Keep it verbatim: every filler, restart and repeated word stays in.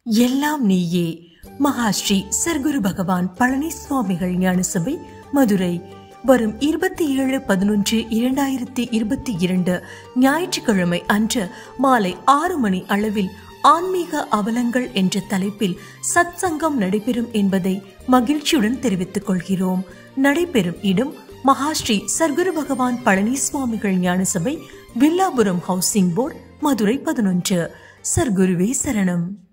எல்லாம் நீயே மகாஸ்ரீ சர்க்குரு பகவான் பழனி சுவாமிகள் ஞான சபை மதுரை வரும் இருபத்தி ஏழு பதினொன்று இரண்டாயிரத்தி இருபத்தி இரண்டு ஞாயிற்றுக்கிழமை அன்று மாலை ஆறு மணி அளவில் ஆன்மீக அவலங்கள் என்ற தலைப்பில் சத் சங்கம் நடைபெறும் என்பதை மகிழ்ச்சியுடன் தெரிவித்துக் கொள்கிறோம். நடைபெறும் இடம் மகாஸ்ரீ சர்க்குரு பகவான் பழனி சுவாமிகள் ஞான சபை, வில்லாபுரம் ஹவுசிங் போர்டு, மதுரை பதினொன்று. சர்க்குருவே சரணம்.